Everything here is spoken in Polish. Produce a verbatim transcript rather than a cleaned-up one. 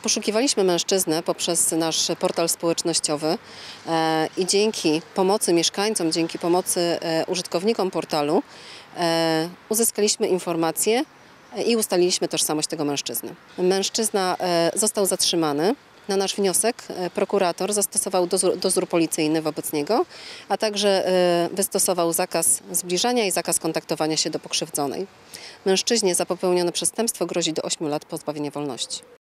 Poszukiwaliśmy mężczyznę poprzez nasz portal społecznościowy e, i dzięki pomocy mieszkańcom, dzięki pomocy e, użytkownikom portalu e, uzyskaliśmy informacje i ustaliliśmy tożsamość tego mężczyzny. Mężczyzna e, został zatrzymany. Na nasz wniosek e, prokurator zastosował dozór, dozór policyjny wobec niego, a także e, wystosował zakaz zbliżania i zakaz kontaktowania się do pokrzywdzonej. Mężczyźnie za popełnione przestępstwo grozi do ośmiu lat pozbawienia wolności.